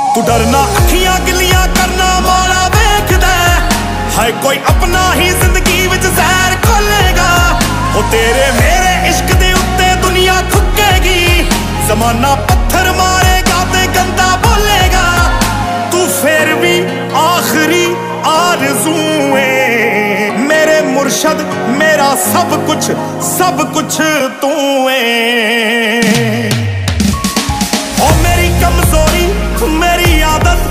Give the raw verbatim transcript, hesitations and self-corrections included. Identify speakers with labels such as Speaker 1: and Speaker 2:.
Speaker 1: तू डरना अखियां गिलियां करना मौला वेखदा है कोई अपना ही जिंदगी विच जहर खोलेगा। ओ तेरे मेरे इश्क दे उत्ते दुनिया थुकेगी, जमाना पत्थर मारेगा ते गंदा बोलेगा। तू फिर भी आखिरी आरज़ू है मेरे मुर्शद, मेरा सब कुछ सब कुछ तू है।